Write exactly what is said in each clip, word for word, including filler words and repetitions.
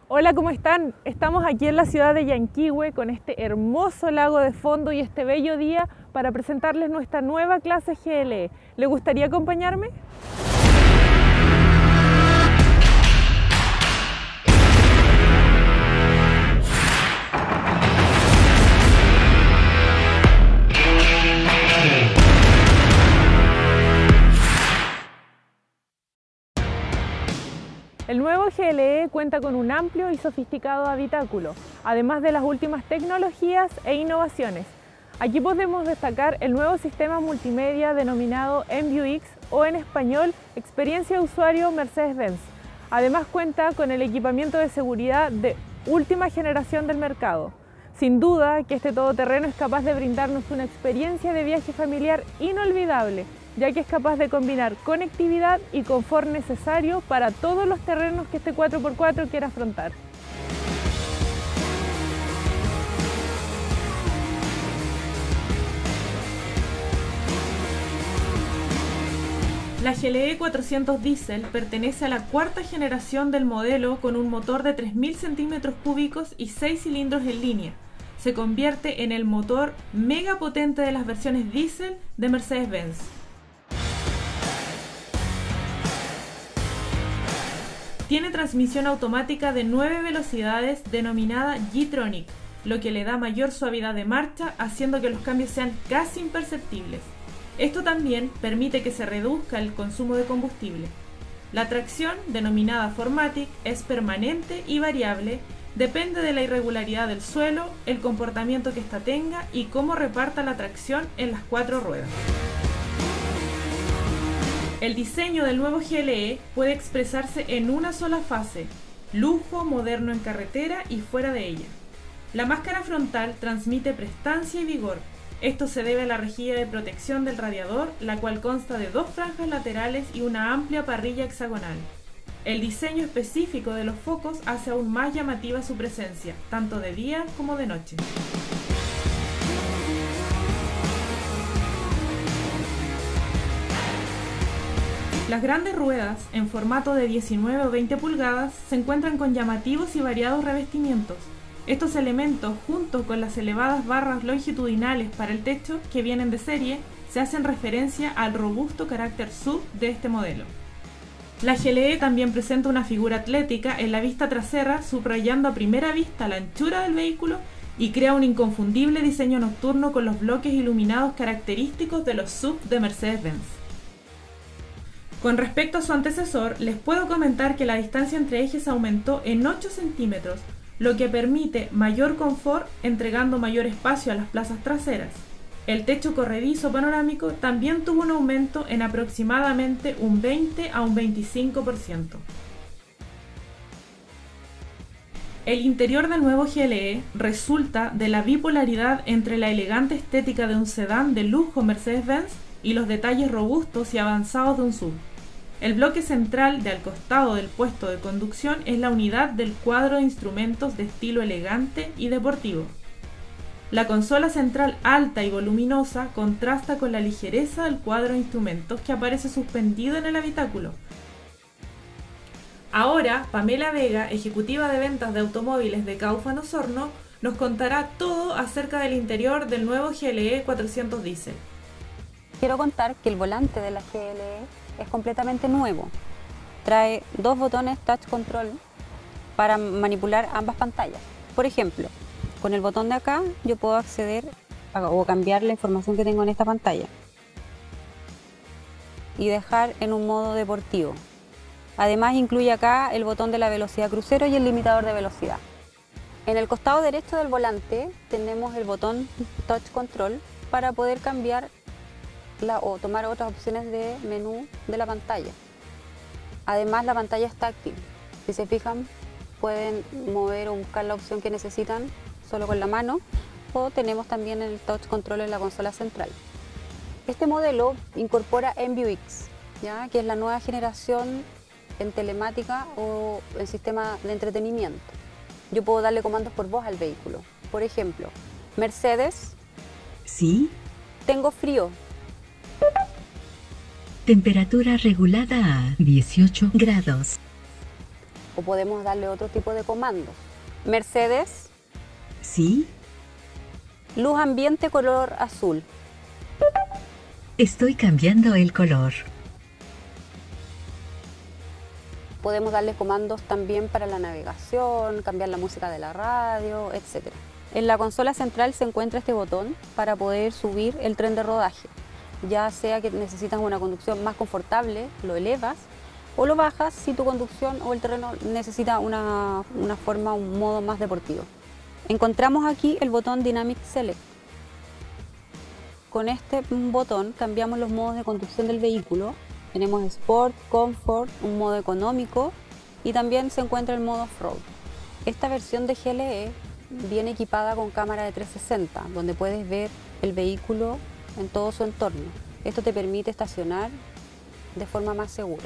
Hola, ¿cómo están? Estamos aquí en la ciudad de Yanquihue con este hermoso lago de fondo y este bello día para presentarles nuestra nueva clase G L E. ¿Le gustaría acompañarme? El nuevo G L E cuenta con un amplio y sofisticado habitáculo, además de las últimas tecnologías e innovaciones. Aquí podemos destacar el nuevo sistema multimedia denominado M B U X o en español Experiencia de Usuario Mercedes-Benz. Además cuenta con el equipamiento de seguridad de última generación del mercado. Sin duda que este todoterreno es capaz de brindarnos una experiencia de viaje familiar inolvidable, ya que es capaz de combinar conectividad y confort necesario para todos los terrenos que este cuatro por cuatro quiera afrontar. La G L E cuatrocientos Diesel pertenece a la cuarta generación del modelo con un motor de tres mil centímetros cúbicos y seis cilindros en línea. Se convierte en el motor mega potente de las versiones diésel de Mercedes-Benz. Tiene transmisión automática de nueve velocidades denominada G-Tronic, lo que le da mayor suavidad de marcha, haciendo que los cambios sean casi imperceptibles. Esto también permite que se reduzca el consumo de combustible. La tracción, denominada cuatro matic, es permanente y variable, depende de la irregularidad del suelo, el comportamiento que ésta tenga y cómo reparta la tracción en las cuatro ruedas. El diseño del nuevo G L E puede expresarse en una sola fase: lujo moderno en carretera y fuera de ella. La máscara frontal transmite prestancia y vigor. Esto se debe a la rejilla de protección del radiador, la cual consta de dos franjas laterales y una amplia parrilla hexagonal. El diseño específico de los focos hace aún más llamativa su presencia, tanto de día como de noche. Las grandes ruedas, en formato de diecinueve o veinte pulgadas, se encuentran con llamativos y variados revestimientos. Estos elementos, junto con las elevadas barras longitudinales para el techo que vienen de serie, se hacen referencia al robusto carácter S U V de este modelo. La G L E también presenta una figura atlética en la vista trasera, subrayando a primera vista la anchura del vehículo y crea un inconfundible diseño nocturno con los bloques iluminados característicos de los S U V de Mercedes-Benz. Con respecto a su antecesor, les puedo comentar que la distancia entre ejes aumentó en ocho centímetros, lo que permite mayor confort entregando mayor espacio a las plazas traseras. El techo corredizo panorámico también tuvo un aumento en aproximadamente un veinte a un veinticinco por ciento. El interior del nuevo G L E resulta de la bipolaridad entre la elegante estética de un sedán de lujo Mercedes-Benz y los detalles robustos y avanzados de un S U V. El bloque central de al costado del puesto de conducción es la unidad del cuadro de instrumentos de estilo elegante y deportivo. La consola central alta y voluminosa contrasta con la ligereza del cuadro de instrumentos que aparece suspendido en el habitáculo. Ahora, Pamela Vega, ejecutiva de ventas de automóviles de Kaufman Osorno, nos contará todo acerca del interior del nuevo G L E cuatrocientos Diesel. Quiero contar que el volante de la G L E es completamente nuevo. Trae dos botones Touch Control para manipular ambas pantallas. Por ejemplo, con el botón de acá yo puedo acceder a, o cambiar la información que tengo en esta pantalla y dejar en un modo deportivo. Además incluye acá el botón de la velocidad crucero y el limitador de velocidad. En el costado derecho del volante tenemos el botón Touch Control para poder cambiar La, o tomar otras opciones de menú de la pantalla. Además, la pantalla es táctil. Si se fijan, pueden mover o buscar la opción que necesitan solo con la mano, o tenemos también el touch control en la consola central. Este modelo incorpora M B U X, ¿ya? Que es la nueva generación en telemática o en sistema de entretenimiento. Yo puedo darle comandos por voz al vehículo. Por ejemplo, Mercedes. ¿Sí? Tengo frío. Temperatura regulada a dieciocho grados. o podemos darle otro tipo de comandos. Mercedes. ¿Sí? Luz ambiente color azul. Estoy cambiando el color. Podemos darle comandos también para la navegación, cambiar la música de la radio, etcétera. En la consola central se encuentra este botón para poder subir el tren de rodaje. Ya sea que necesitas una conducción más confortable, lo elevas, o lo bajas si tu conducción o el terreno necesita una, una forma, un modo más deportivo. Encontramos aquí el botón Dynamic Select. Con este botón cambiamos los modos de conducción del vehículo. Tenemos Sport, Comfort, un modo económico y también se encuentra el modo Off-Road. Esta versión de G L E viene equipada con cámara de trescientos sesenta, donde puedes ver el vehículo en todo su entorno. Esto te permite estacionar de forma más segura.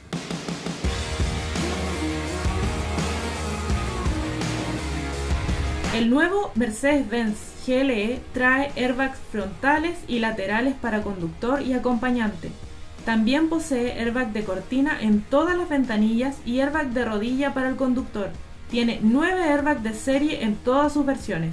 El nuevo Mercedes-Benz G L E trae airbags frontales y laterales para conductor y acompañante. También posee airbag de cortina en todas las ventanillas y airbag de rodilla para el conductor. Tiene nueve airbags de serie en todas sus versiones.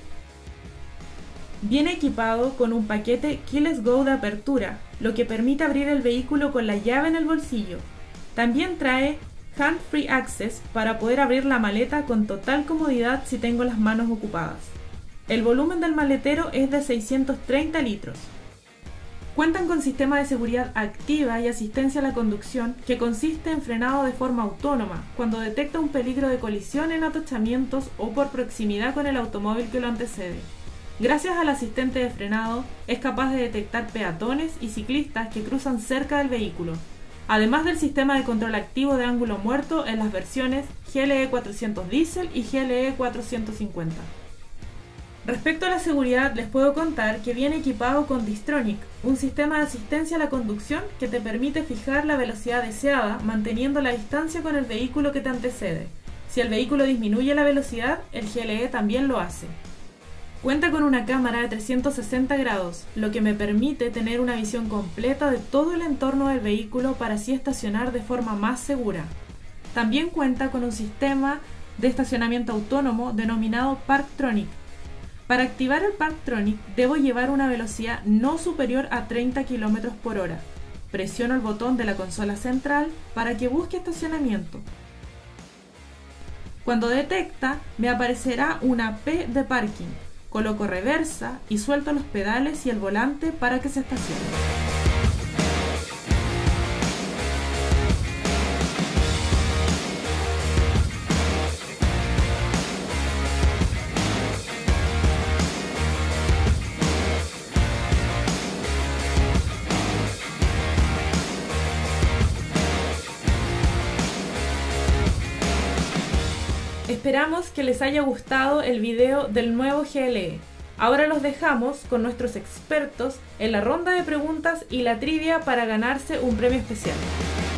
Viene equipado con un paquete Keyless Go de apertura, lo que permite abrir el vehículo con la llave en el bolsillo. También trae Hand Free Access para poder abrir la maleta con total comodidad si tengo las manos ocupadas. El volumen del maletero es de seiscientos treinta litros. Cuentan con sistema de seguridad activa y asistencia a la conducción que consiste en frenado de forma autónoma cuando detecta un peligro de colisión en atochamientos o por proximidad con el automóvil que lo antecede. Gracias al asistente de frenado es capaz de detectar peatones y ciclistas que cruzan cerca del vehículo, además del sistema de control activo de ángulo muerto en las versiones G L E cuatrocientos Diesel y G L E cuatrocientos cincuenta. Respecto a la seguridad, les puedo contar que viene equipado con Distronic, un sistema de asistencia a la conducción que te permite fijar la velocidad deseada manteniendo la distancia con el vehículo que te antecede. Si el vehículo disminuye la velocidad, el G L E también lo hace. Cuenta con una cámara de trescientos sesenta grados, lo que me permite tener una visión completa de todo el entorno del vehículo para así estacionar de forma más segura. También cuenta con un sistema de estacionamiento autónomo denominado Parktronic. Para activar el Parktronic debo llevar una velocidad no superior a treinta kilómetros por hora. Presiono el botón de la consola central para que busque estacionamiento. Cuando detecta, me aparecerá una P de parking. Coloco reversa y suelto los pedales y el volante para que se estacione. Esperamos que les haya gustado el video del nuevo G L E. Ahora los dejamos con nuestros expertos en la ronda de preguntas y la trivia para ganarse un premio especial.